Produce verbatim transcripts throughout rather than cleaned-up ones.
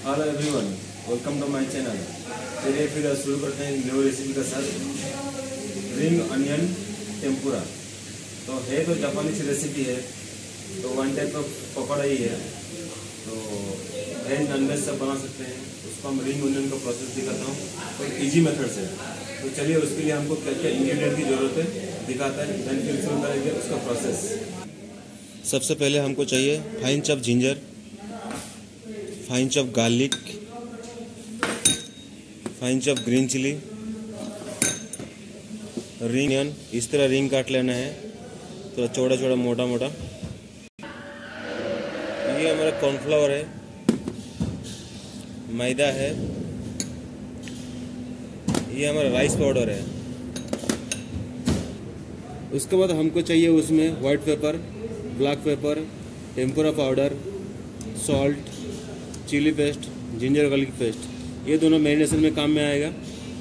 Hello everyone, welcome to my channel. चलिए फिर शुरू करते हैं न्यू रेसिपी के साथ, रिंग अनियन टेम्पुरा। तो है तो जापानीज रेसिपी है, तो वन टाइप ऑफ पकौड़ा ही है। तो वेज नॉन वेज सब बना सकते हैं। उसको हम रिंग अनियन का प्रोसेस दिखाता हूँ, तो इजी मेथड से। तो चलिए उसके लिए हमको क्या क्या इंग्रेडिएंट की ज़रूरत है दिखाता है, देन फिर शुरू करेंगे उसका प्रोसेस। सबसे पहले हमको चाहिए fine chop ginger, fine chop garlic, fine chop green chilli, ring onion. इस तरह रिंग काट लेना है, थोड़ा चौड़ा चौड़ा मोटा मोटा। ये हमारा कॉर्नफ्लावर है, मैदा है, ये हमारा राइस पाउडर है। उसके बाद हमको चाहिए उसमें white pepper, black pepper, tempura powder, salt, chilli paste, ginger garlic paste. ये दोनों मैरिनेशन में काम में आएगा।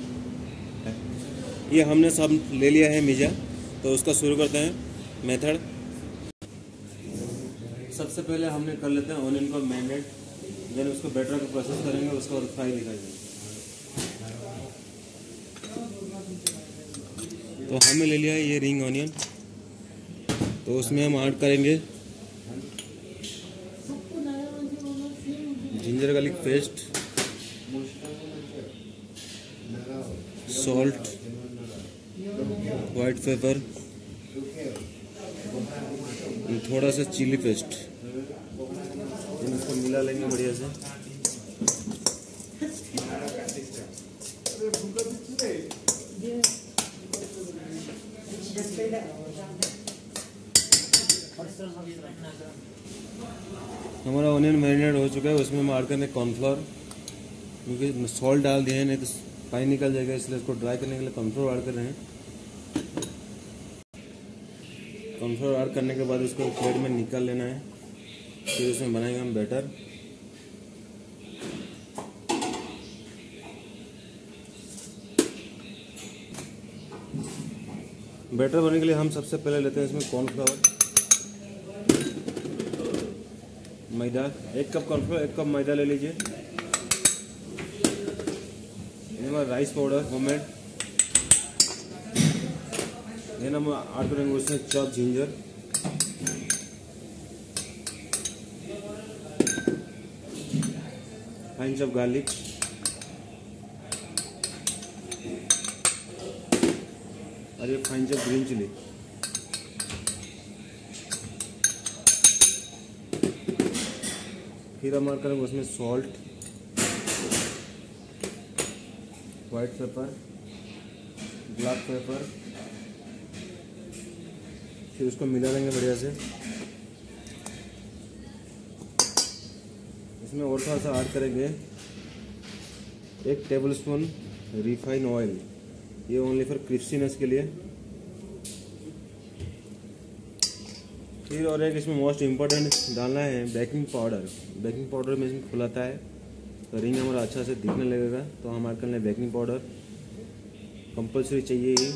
ये हमने सब ले लिया है मिजा, तो उसका शुरू करते हैं मेथड। सबसे पहले हमने कर लेते हैं ऑनियन को मैरिनेट, देन उसको बैटर को प्रोसेस करेंगे, उसके बाद फ्राई दिखाएंगे। तो हमने ले लिया है ये रिंग ऑनियन, तो उसमें हम ऐड करेंगे ginger garlic paste, salt, white pepper, थोड़ा सा चिली पेस्ट। इसको मिला लेंगे बढ़िया से। हमारा ऑनियन मैरिनेट हो चुका है, उसमें हम ऐड करेंगे कॉर्नफ्लोर, क्योंकि सॉल्ट डाल दिए हैं, नहीं तो पानी निकल जाएगा, इसलिए इसको ड्राई करने के लिए कॉर्नफ्लोर ऐड कर रहे हैं। कॉर्नफ्लोर ऐड करने के बाद इसको प्लेट में निकाल लेना है, फिर उसमें बनाएंगे हम बैटर। बैटर बनाने के लिए हम सबसे पहले लेते हैं इसमें कॉर्नफ्लावर, मैदा, एक कप कॉर्नफ्लोर, एक कप मैदा ले लीजिए। हमारा राइस पाउडर होममेड, देन हम ऐड करेंगे उसमें chop ginger, fine chop garlic, और ये फाइन चॉप ग्रीन चिली। फिर हम ऐड करेंगे उसमें salt, white pepper, black pepper, फिर उसको मिला लेंगे बढ़िया से। इसमें और थोड़ा सा ऐड करेंगे एक टेबलस्पून रिफाइन ऑयल, ये ओनली फॉर क्रिस्पीनेस के लिए। फिर और एक इसमें मोस्ट इम्पोर्टेंट डालना है बेकिंग पाउडर। बेकिंग पाउडर में इसमें खुलाता है, तो रिंग हमारा अच्छा से दिखने लगेगा, तो हम ऐड कर लें बेकिंग पाउडर, कंपलसरी चाहिए ही।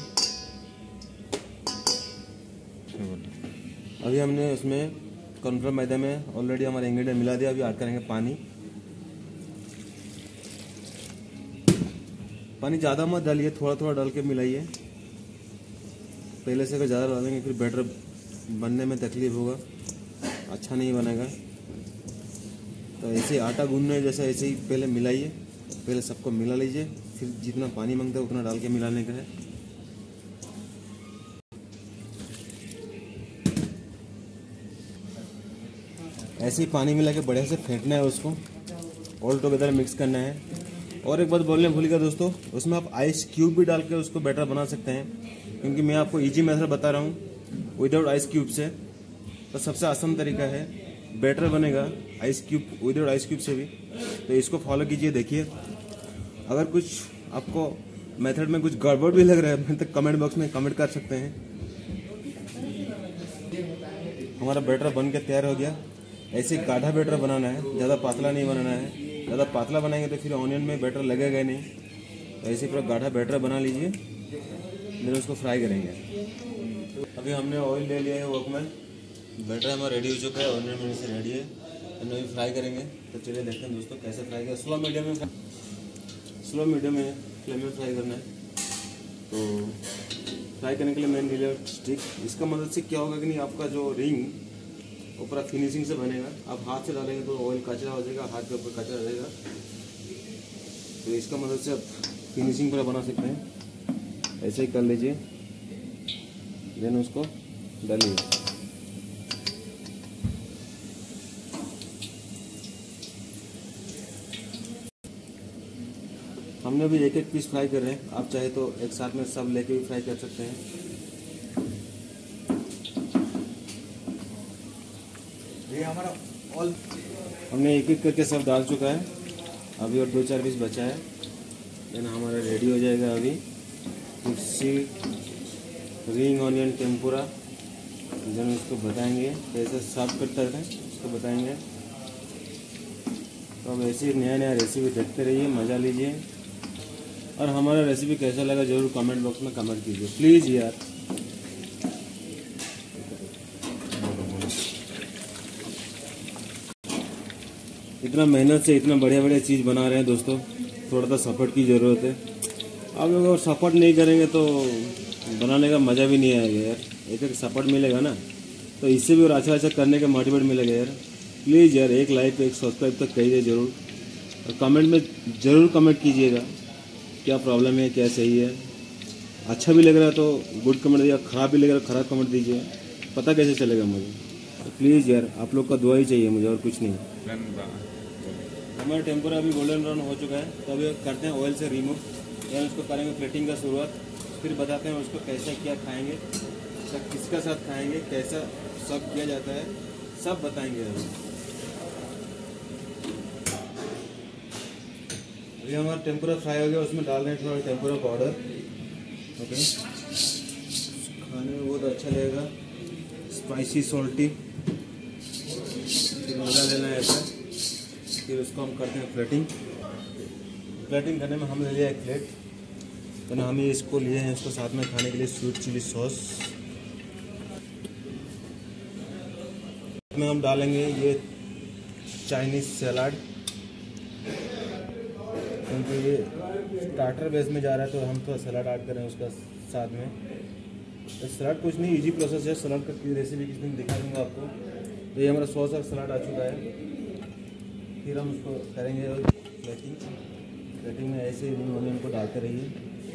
अभी हमने उसमें कॉर्नफ्लोर मैदा में ऑलरेडी हमारा इंग्रेडिएंट मिला दिया, अभी ऐड करेंगे पानी। पानी ज़्यादा मत डालिए, थोड़ा थोड़ा डाल के मिलाइए। पहले से अगर ज़्यादा डालेंगे फिर बैटर बनने में तकलीफ होगा, अच्छा नहीं बनेगा। तो ऐसे आटा गूंदने जैसे ऐसे ही पहले मिलाइए, पहले सबको मिला लीजिए, फिर जितना पानी मांगता है उतना डाल के मिलाने का है। ऐसे ही पानी मिला के बढ़िया से फेंटना है, उसको ऑल टुगेदर मिक्स करना है। और एक बात बोलने भूल गया दोस्तों, उसमें आप आइस क्यूब भी डाल के उसको बैटर बना सकते हैं, क्योंकि मैं आपको इजी मेथड बता रहा हूँ विदाउट आइस क्यूब से। तो सबसे आसान तरीका है, बैटर बनेगा ice cube without ice cube से भी। तो इसको फॉलो कीजिए, देखिए। अगर कुछ आपको मेथड में कुछ गड़बड़ भी लग रहा है तो कमेंट बॉक्स में कमेंट कर सकते हैं। हमारा बैटर बन के तैयार हो गया। ऐसे गाढ़ा बैटर बनाना है, ज़्यादा पतला नहीं बनाना है। ज़्यादा पतला बनाएंगे तो फिर ऑनियन में बैटर लगेगा नहीं, तो ऐसे पूरा गाढ़ा बैटर बना लीजिए, फिर उसको फ्राई करेंगे। अभी हमने ऑयल ले लिया है वॉक में, बैटर हमारा रेडी हो चुका है, ऑनियन में से रेडी है। अभी फ्राई करेंगे। तो चलिए देखते हैं दोस्तों कैसे फ्राई करें। स्लो मीडियम में स्लो मीडियम में फ्लेम में फ्राई करना है। तो फ्राई करने के लिए मैंने लिया स्टिक। इसका मदद से क्या होगा कि नहीं, आपका जो रिंग वो पूरा फिनिशिंग से बनेगा। आप हाथ से डालेंगे तो ऑयल कचरा हो जाएगा, हाथ के ऊपर कचरा रहेगा। तो इसका मदद से आप फिनिशिंग पूरा बना सकते हैं। ऐसे ही कर लीजिए, देन उसको डालिए। हमने अभी एक एक पीस फ्राई कर रहे हैं। आप चाहे तो एक साथ में सब लेके भी फ्राई कर सकते हैं। ये हमारा ऑल हमने एक एक करके सब डाल चुका है। अभी और दो चार पीस बचा है, देन हमारा रेडी हो जाएगा। अभी मिक्सी रिंग ऑनियन टेम्पुरा, देन उसको बताएंगे कैसे सर्व करता है, उसको बताएंगे। तो अब ऐसी नया नया रेसिपी देखते रहिए, मज़ा लीजिए। और हमारा रेसिपी कैसा लगा ज़रूर कमेंट बॉक्स में कमेंट कीजिए प्लीज़ यार। इतना मेहनत से इतना बढ़िया बढ़िया चीज़ बना रहे हैं दोस्तों, थोड़ा सा सपोर्ट की ज़रूरत है। आप लोग अगर सपोर्ट नहीं करेंगे तो बनाने का मज़ा भी नहीं आएगा यार। एक एक सपोर्ट मिलेगा ना तो इससे भी और अच्छा अच्छा करने का मोटिवेट मिलेगा यार। प्लीज़ यार एक लाइक एक सब्सक्राइब तक करिए ज़रूर, और कमेंट में ज़रूर कमेंट कीजिएगा क्या प्रॉब्लम है, क्या सही है। अच्छा भी लग रहा है तो गुड कमेंट दीजिए, ख़राब भी लग रहा है ख़राब कमेंट दीजिए, पता कैसे चलेगा मुझे। तो प्लीज़ यार आप लोग का दुआ ही चाहिए मुझे, और कुछ नहीं। हमारा टेम्पुरा अभी गोल्डन ब्राउन हो चुका है। तो अभी करते हैं ऑयल से रिमूव, या उसको करेंगे प्लेटिंग का शुरुआत। फिर बताते हैं उसको कैसे क्या खाएंगे, सब किसका साथ खाएंगे, कैसा सब किया जाता है, सब बताएंगे अभी। अभी हमारा टेम्पुरा फ्राई हो गया, उसमें डाल रहे हैं थोड़ा टेम्पुरा पाउडर। ओके, खाने में बहुत अच्छा लगेगा, स्पाइसी सॉल्टी। फिर मज़ा लेना है ऐसा। फिर उसको हम करते हैं प्लेटिंग। प्लेटिंग करने में हम ले लिया एक प्लेट, तो ना हम ये इसको लिए हैं इसको साथ में खाने के लिए स्वीट चिली सॉस में हम डालेंगे ये चाइनीज़ सलाद, क्योंकि ये स्टार्टर बेस में जा रहा है तो हम थोड़ा सलाद ऐड करें उसका साथ में। तो सलाद कुछ नहीं, इजी प्रोसेस है। सलाद का रेसिपी किस दिन दिखा दूँगा आपको। तो ये हमारा सॉस और सलाद आ चुका है। फिर हम उसको करेंगे प्लेटिंग। प्लेटिंग में ऐसे ही ऑनियन को डालते रहिए।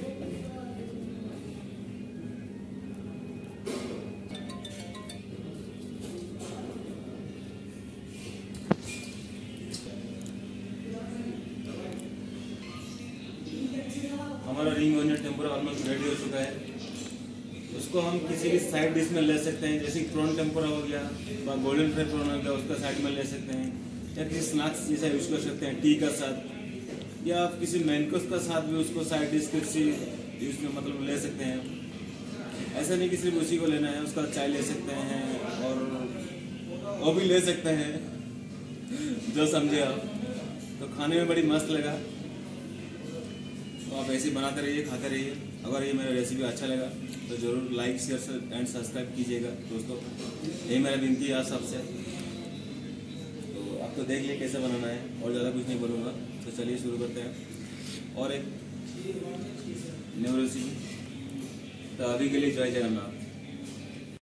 हमारा ring onion tempura almost ready हो चुका है। उसको हम किसी भी साइड डिश में ले सकते हैं, जैसे प्रॉन टेम्पुरा हो गया, गोल्डन फ्राई प्रॉन हो गया, उसका साइड में ले सकते हैं, या किसी स्नैक्स जैसा यूज़ कर सकते हैं टी का साथ, या आप किसी मैनकोस का साथ भी उसको साइड डिश किसी यूज में मतलब ले सकते हैं। ऐसा नहीं कि सिर्फ उसी को लेना है, उसका चाय ले सकते हैं और वो भी ले सकते हैं जो समझे आप। तो खाने में बड़ी मस्त लगा। तो आप ऐसे बनाते रहिए, खाते रहिए। अगर ये मेरा रेसिपी अच्छा लगा तो ज़रूर लाइक शेयर एंड सब्सक्राइब कीजिएगा दोस्तों, यही मेरा विनती है आप सबसे। तो आप तो देख लिए कैसे बनाना है, और ज़्यादा कुछ नहीं बोलूँगा। तो चलिए शुरू करते हैं और एक न्यू रेसिपी। तो अभी के लिए जय जगन्नाथ।